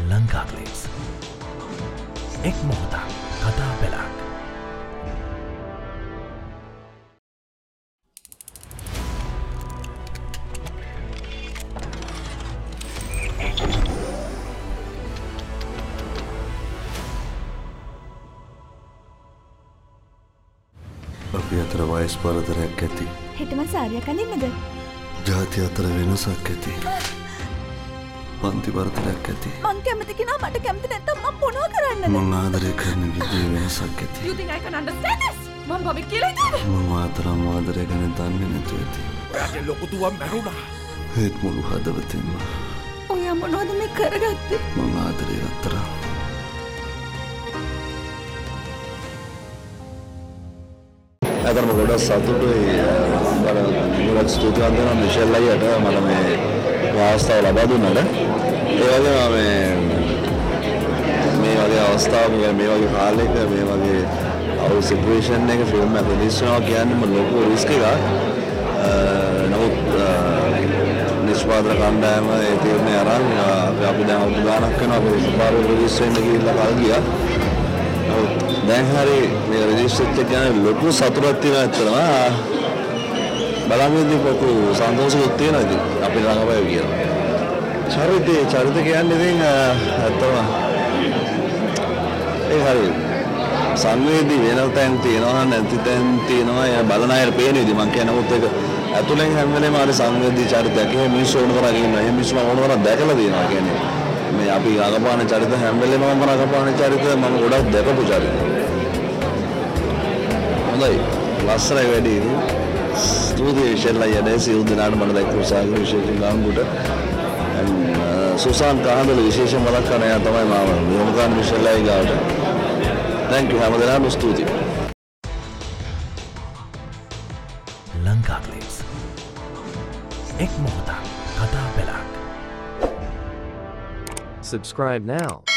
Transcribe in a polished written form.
lankaglitz. Ek mohotak kata pelak. අපි අතර වයස් පරතරයක් ඇති. හෙටම සාරියක් අඳින්නද? ජාති අතර වෙනසක් ඇති. පන්ති පරතරයක් ඇති. මං කැමති කෙනා මට කැමති නැත්තම් මම මොනවා කරන්නද? මං ආදරය කරන විදිහේ වෙනසක් ඇති. You think I can understand this? මම බබෙක් කියලා හිතුවද? මං ආතරම් ආදරය ගැන දන්නේ නැතුව ඇති. ඔයාගේ ලොකු දුව මැරුණා. ඒත් මුළු හදවතින්ම ඔයා මොනවද මේ කරගත්තේ? මං ආදරය කරා. අතරම ගොඩක් සතුටුයි අර ගොඩක් ස්තුතිවන්ත වෙනවා මිෂෙල් අයියට මට මේ අවස්ථාව ලබා දුන්නාට. ඒ වගේම මේ වගේ අවස්ථාවක මේ වගේ කාලයක මේ වගේ අවු සිටුේෂන් එක ෆිල්ම් එක රිලීස් වෙනවා කියන්නේ ලොකු රිස්ක් එකක්. නමුත් නිෂ්පාදක කණ්ඩායම ඒ තීරණය අරන් අපි දැන් අවුරුදු ගාණක් වෙනවා අපි පාරේ රිලීස් වෙන්න ගිහිල්ලා කල් ගියා. දැන් හරි මේ රිලීස් එක ගැන ලොකු සතුටක් තියෙනවා ඇත්තටම. බලන්නේ පොකු සන්තෝෂයක් තියෙනවා ඉතින් අපි ළඟපෑ කියලා. චරිත කියන්නේ ඉතින් ඇත්තටම ඒ හරි සංවේදී වෙන තැන් තියෙනවා නැති තැන් තියෙනවා. ඒ බලන අය පේන විදිහ මම කියන නමුත් ඒක ඇතුලෙන් හැම වෙලේම හරි සංවේදී චරිතයක්. ඒ මිනිස්සු ඕන කරගෙන ඉන්නවා. ඒ මිනිස්සු ඕන කරලා දැකලා තියෙනවා කියන්නේ. මේ අපි රඟපාන චරිත හැම වෙලේම මම රඟපාන චරිත මම ගොඩක් දැකපු චරිත. හොඳයි ලස්සනයි වැඩි. ස්තුතියි ඉෂල්ලා යන්නේ සියලු දෙනාට මම දැක්ක උසාවි විශේෂයෙන් ගාම්බුට. සුසාන් කහඳුළු විශේෂයෙන් මතක් කරන අය තමයි මම යොමුගාන ඉෂල්ලායි ගාවට. thank you හැම දෙනාටම ස්තුතියි. lankaglitz. Ek mohotak kata pelak. Subscribe now.